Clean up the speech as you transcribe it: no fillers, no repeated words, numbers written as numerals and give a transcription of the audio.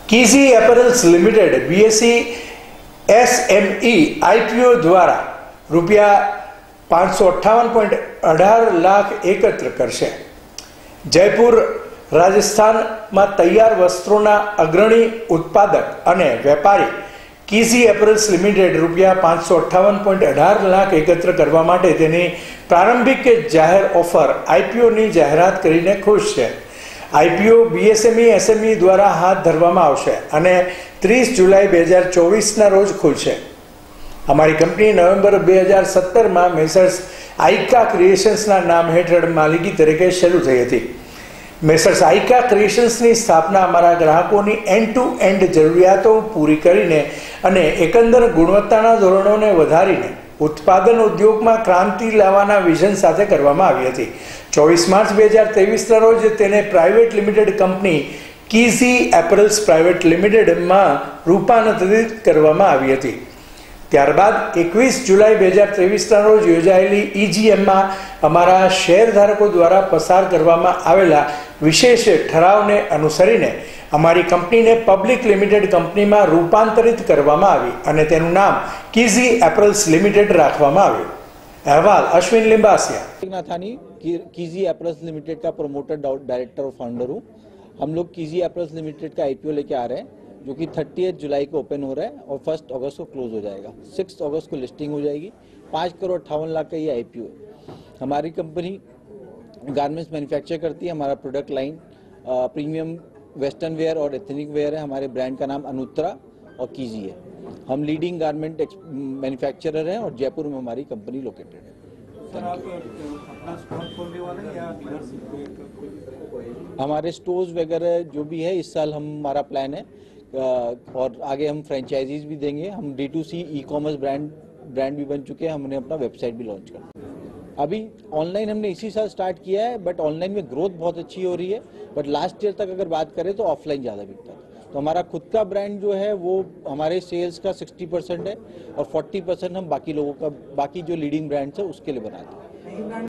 कीजी apparels limited BSE SME IPO द्वारा રૂપિયા 558.18 લાખ એકત્ર કરશે। જયપુર રાજસ્થાનમાં તૈયાર વસ્ત્રોના અગ્રણી ઉત્પાદક અને વેપારી कीजी एपरल्स लिमिटेड રૂપિયા 558.18 લાખ એકત્ર કરવા માટે તેની પ્રારંભિક જાહેર ઓફર આઈપીઓની જાહેરાત કરીને ખુશ છે। આઈપીઓ બીએસએમઈ એસએમઈ દ્વારા હાથ ધરવામાં આવશે અને 30 જુલાઈ 2024ના રોજ ખુલશે। અમારી કંપની નવેમ્બર 2017 માં મેસર્સ આઈકા ક્રિએશન્સના નામ હેઠળ માલિકી તરીકે શરૂ થઈ હતી। મેસર્સ આઈકા ક્રિએશન્સની સ્થાપના અમારા ગ્રાહકોની એન્ડ ટુ એન્ડ જરૂરિયાતો પૂરી કરીને અને એકંદર ગુણવત્તાના ધોરણોને વધારીને ઉત્પાદન ઉદ્યોગમાં ક્રાંતિ લાવવાના વિઝન સાથે કરવામાં આવી હતી। 24 માર્ચ 2023ના રોજ તેને private limited company KG apparels private लिमिटेडમાં રૂપાંતરિત કરવામાં આવી હતી। ત્યારબાદ 21 જુલાઈ 2023ના રોજ યોજાયેલી ईजीएमમાં અમારા શેરધારકો દ્વારા પસાર કરવામાં આવેલા વિશેષ ઠરાવને અનુસરીને અમારી કંપનીને પબ્લિક લિમિટેડ કંપનીમાં રૂપાંતરિત કરવામાં આવી અને તેનું નામ कीजी एपरल्स लिमिटेड રાખવામાં આવ્યું। अहवाल Ashwin Limbasiya. Nathani KG apparels limited का प्रमोटर डायरेक्टर और फाउंडर हूँ। हम लोग कीजी एपरल्स लिमिटेड का आईपीओ लेके आ रहे हैं जो कि 30 जुलाई को ओपन हो रहा है और 1 अगस्त को क्लोज हो जाएगा। 6 अगस्त को लिस्टिंग हो जाएगी। 5,58 लाख का ये आईपीओ है। हमारी कंपनी गारमेंट्स मैन्युफैक्चर करती है। हमारा product line premium western wear और एथनिक वेयर है। हमारे ब्रांड का नाम अनुत्तरा और कीजी है। हम लीडिंग गारमेंट मैन्युफैक्चरर हैं और जयपुर में हमारी कंपनी लोकेटेड है। हमारे स्टोर्स वगैरह जो भी है इस साल हमारा प्लान है और आगे हम फ्रेंचाइजीज भी देंगे। हम D2C ई-कॉमर्स ब्रांड भी बन चुके हैं। हमने अपना वेबसाइट भी लॉन्च कर अभी ऑनलाइन हमने इसी साल स्टार्ट किया है बट ऑनलाइन में ग्रोथ बहुत अच्छी हो रही है। बट लास्ट ईयर तक अगर बात करें तो ऑफलाइन ज़्यादा बिकता था। तो हमारा खुद का ब्रांड जो है वो हमारे सेल्स का 60% है और 40% हम बाकी लोगों का बाकी जो लीडिंग ब्रांड्स है उसके लिए बनाते हैं।